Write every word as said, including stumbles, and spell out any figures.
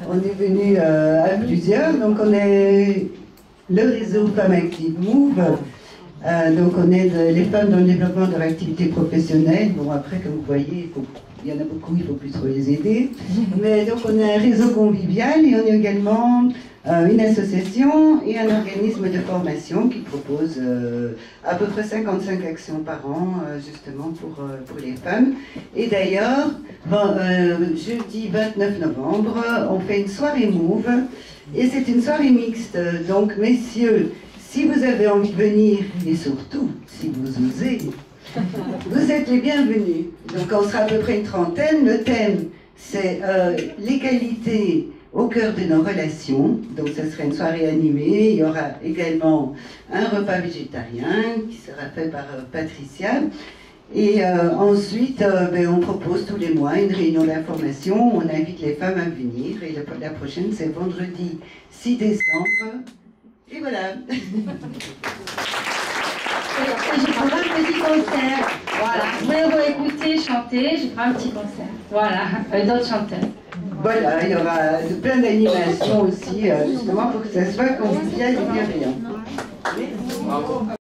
on est venu euh, à plusieurs, donc on est le réseau Femmes Actives Move. Euh, donc on aide les femmes dans le développement de leur activité professionnelle. Bon, après, comme vous voyez, il, faut, il y en a beaucoup, il faut plus trop les aider. Mais donc on a un réseau convivial et on est également euh, une association et un organisme de formation qui propose euh, à peu près cinquante-cinq actions par an, euh, justement pour, euh, pour les femmes. Et d'ailleurs, bon, euh, jeudi vingt-neuf novembre, on fait une soirée Move et c'est une soirée mixte. Donc, messieurs, si vous avez envie de venir, et surtout, si vous osez, vous êtes les bienvenus. Donc on sera à peu près une trentaine. Le thème, c'est euh, l'égalité au cœur de nos relations. Donc ce sera une soirée animée. Il y aura également un repas végétarien qui sera fait par euh, Patricia. Et euh, ensuite, euh, ben, on propose tous les mois une réunion d'information. On invite les femmes à venir. Et la, la prochaine, c'est vendredi six décembre. Et voilà. Je ferai un petit concert. Voilà. Vous pouvez réécouter, chanter, je ferai un petit concert. Voilà, avec d'autres chanteurs. Voilà, il y aura plein d'animations aussi, euh, justement pour que ça soit convivial et bienveillant.